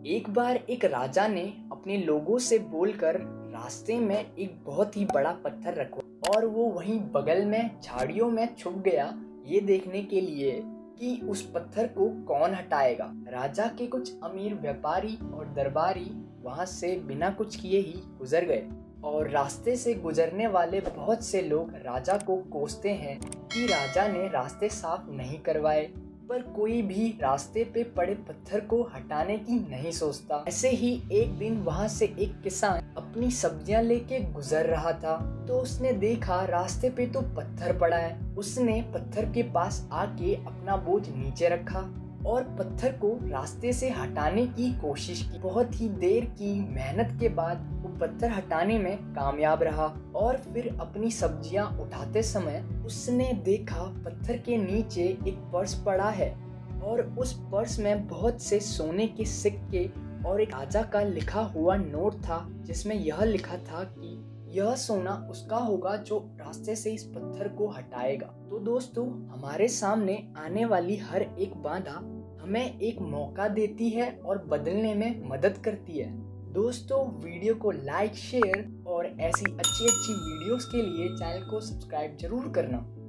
एक बार एक राजा ने अपने लोगों से बोलकर रास्ते में एक बहुत ही बड़ा पत्थर रखा और वो वहीं बगल में झाड़ियों में छुप गया ये देखने के लिए कि उस पत्थर को कौन हटाएगा। राजा के कुछ अमीर व्यापारी और दरबारी वहां से बिना कुछ किए ही गुजर गए और रास्ते से गुजरने वाले बहुत से लोग राजा को कोसते हैं कि राजा ने रास्ते साफ नहीं करवाए, पर कोई भी रास्ते पे पड़े पत्थर को हटाने की नहीं सोचता। ऐसे ही एक दिन वहां से एक किसान अपनी सब्जियां लेके गुजर रहा था तो उसने देखा रास्ते पे तो पत्थर पड़ा है। उसने पत्थर के पास आके अपना बोझ नीचे रखा और पत्थर को रास्ते से हटाने की कोशिश की। बहुत ही देर की मेहनत के बाद वो पत्थर हटाने में कामयाब रहा और फिर अपनी सब्जियां उठाते समय उसने देखा पत्थर के नीचे एक पर्स पड़ा है और उस पर्स में बहुत से सोने के सिक्के और एक राजा का लिखा हुआ नोट था जिसमें यह लिखा था कि यह सोना उसका होगा जो रास्ते से इस पत्थर को हटाएगा। तो दोस्तों, हमारे सामने आने वाली हर एक बाधा हमें एक मौका देती है और बदलने में मदद करती है। दोस्तों, वीडियो को लाइक, शेयर और ऐसी अच्छी वीडियोस के लिए चैनल को सब्सक्राइब जरूर करना।